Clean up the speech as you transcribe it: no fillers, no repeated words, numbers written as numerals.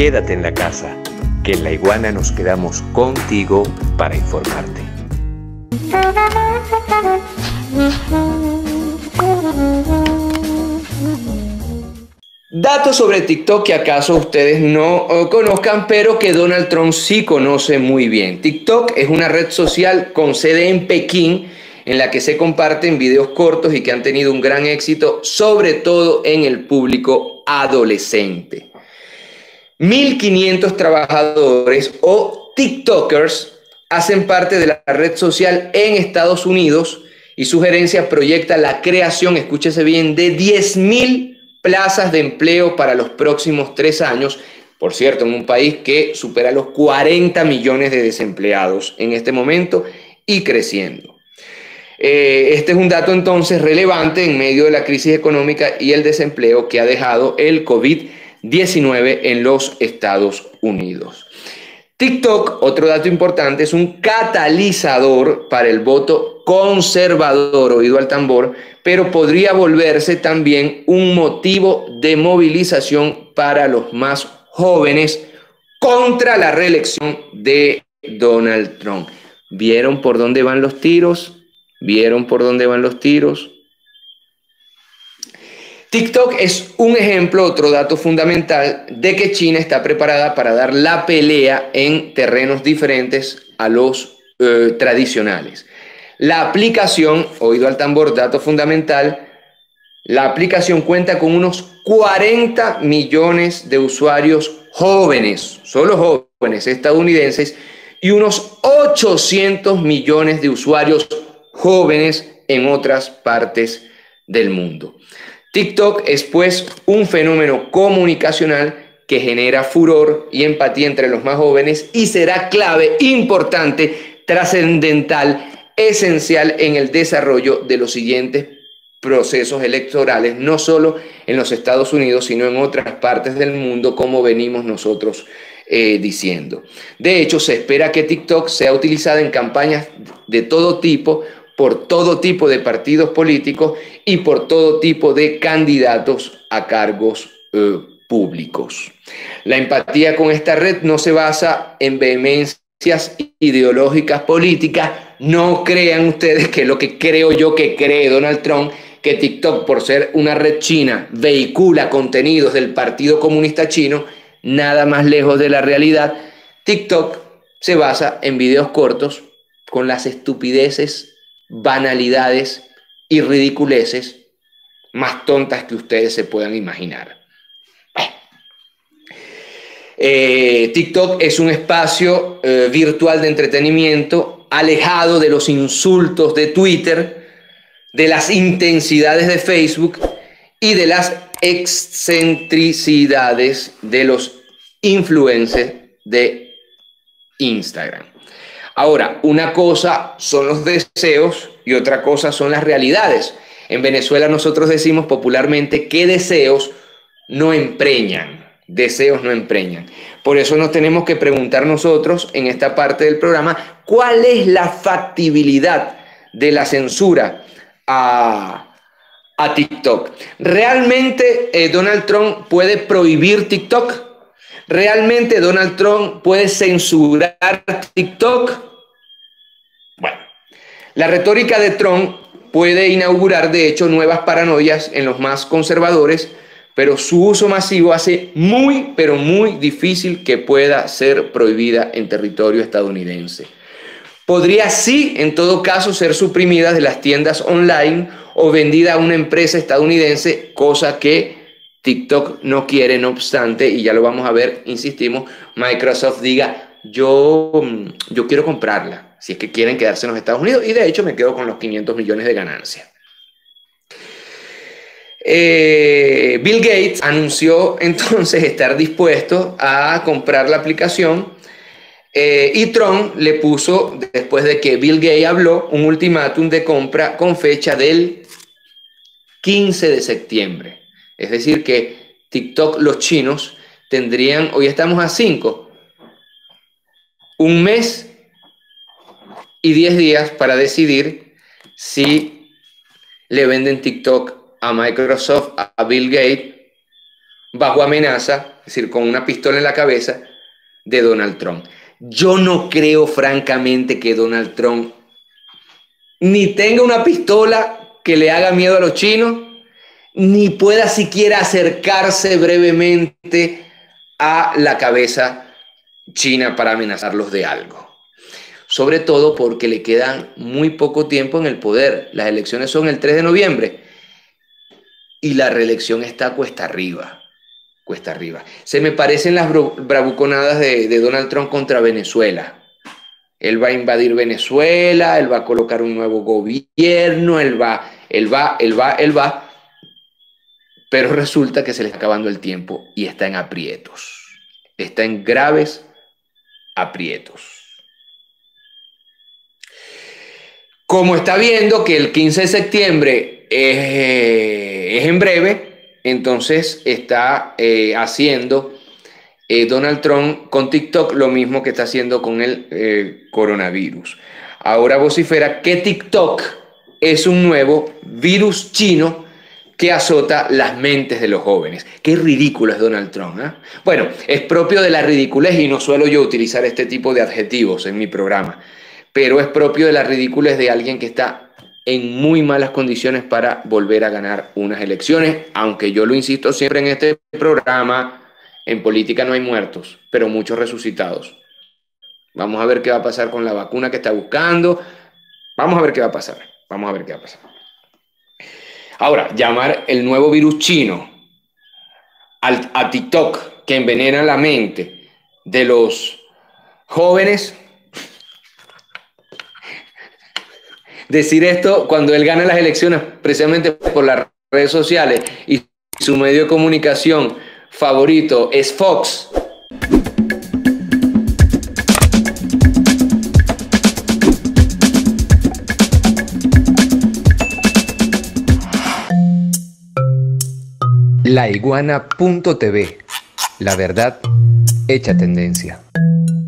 Quédate en la casa, que en La Iguana nos quedamos contigo para informarte. Datos sobre TikTok que acaso ustedes no conozcan, pero que Donald Trump sí conoce muy bien. TikTok es una red social con sede en Pekín, en la que se comparten videos cortos y que han tenido un gran éxito, sobre todo en el público adolescente. 1.500 trabajadores o TikTokers hacen parte de la red social en Estados Unidos y su gerencia proyecta la creación, escúchese bien, de 10.000 plazas de empleo para los próximos 3 años. Por cierto, en un país que supera los 40 millones de desempleados en este momento y creciendo. Este es un dato entonces relevante en medio de la crisis económica y el desempleo que ha dejado el COVID-19 en los Estados Unidos. TikTok, otro dato importante, es un catalizador para el voto conservador, oído al tambor, pero podría volverse también un motivo de movilización para los más jóvenes contra la reelección de Donald Trump. ¿Vieron por dónde van los tiros? ¿Vieron por dónde van los tiros? TikTok es un ejemplo, otro dato fundamental, de que China está preparada para dar la pelea en terrenos diferentes a los tradicionales. La aplicación, oído al tambor, dato fundamental, la aplicación cuenta con unos 40 millones de usuarios jóvenes, solo jóvenes estadounidenses, y unos 800 millones de usuarios jóvenes en otras partes del mundo. TikTok es pues un fenómeno comunicacional que genera furor y empatía entre los más jóvenes y será clave, importante, trascendental, esencial en el desarrollo de los siguientes procesos electorales, no solo en los Estados Unidos, sino en otras partes del mundo, como venimos nosotros diciendo. De hecho, se espera que TikTok sea utilizada en campañas de todo tipo, por todo tipo de partidos políticos y por todo tipo de candidatos a cargos públicos. La empatía con esta red no se basa en vehemencias ideológicas políticas. No crean ustedes que lo que creo yo que cree Donald Trump, que TikTok, por ser una red china, vehicula contenidos del Partido Comunista Chino. Nada más lejos de la realidad. TikTok se basa en videos cortos con las estupideces, banalidades y ridiculeces más tontas que ustedes se puedan imaginar. TikTok es un espacio virtual de entretenimiento alejado de los insultos de Twitter, de las intensidades de Facebook y de las excentricidades de los influencers de Instagram. Ahora, una cosa son los deseos y otra cosa son las realidades. En Venezuela nosotros decimos popularmente que deseos no empreñan. Deseos no empreñan. Por eso nos tenemos que preguntar nosotros en esta parte del programa, ¿cuál es la factibilidad de la censura a TikTok? ¿Realmente Donald Trump puede prohibir TikTok? ¿Realmente Donald Trump puede censurar TikTok? Bueno, la retórica de Trump puede inaugurar, de hecho, nuevas paranoias en los más conservadores, pero su uso masivo hace muy, pero muy difícil que pueda ser prohibida en territorio estadounidense. Podría sí, en todo caso, ser suprimida de las tiendas online o vendida a una empresa estadounidense, cosa que TikTok no quiere, no obstante, y ya lo vamos a ver, insistimos, Microsoft diga, yo quiero comprarla, si es que quieren quedarse en los Estados Unidos, y de hecho me quedo con los 500 millones de ganancia. Bill Gates anunció entonces estar dispuesto a comprar la aplicación y Trump le puso, después de que Bill Gates habló, un ultimátum de compra con fecha del 15 de septiembre. Es decir que TikTok, los chinos, tendrían, hoy estamos a 5, un mes y 10 días para decidir si le venden TikTok a Microsoft, a Bill Gates bajo amenaza, es decir, con una pistola en la cabeza, de Donald Trump. Yo no creo francamente que Donald Trump ni tenga una pistola que le haga miedo a los chinos, ni pueda siquiera acercarse brevemente a la cabeza china para amenazarlos de algo. Sobre todo porque le quedan muy poco tiempo en el poder. Las elecciones son el 3 de noviembre y la reelección está cuesta arriba. Cuesta arriba. Se me parecen las bravuconadas de Donald Trump contra Venezuela. Él va a invadir Venezuela, él va a colocar un nuevo gobierno, él va, pero resulta que se le está acabando el tiempo y está en aprietos. Está en graves aprietos. Como está viendo que el 15 de septiembre es en breve, entonces está haciendo Donald Trump con TikTok lo mismo que está haciendo con el coronavirus. Ahora vocifera que TikTok es un nuevo virus chino que azota las mentes de los jóvenes. Qué ridículo es Donald Trump, ¿eh? Bueno, es propio de la ridiculez y no suelo yo utilizar este tipo de adjetivos en mi programa, pero es propio de la ridiculez de alguien que está en muy malas condiciones para volver a ganar unas elecciones, aunque yo lo insisto siempre en este programa, en política no hay muertos, pero muchos resucitados. Vamos a ver qué va a pasar con la vacuna que está buscando, vamos a ver qué va a pasar, vamos a ver qué va a pasar. Ahora, llamar el nuevo virus chino a TikTok, que envenena la mente de los jóvenes. Decir esto cuando él gana las elecciones precisamente por las redes sociales y su medio de comunicación favorito es Fox. Laiguana.tv. La verdad hecha tendencia.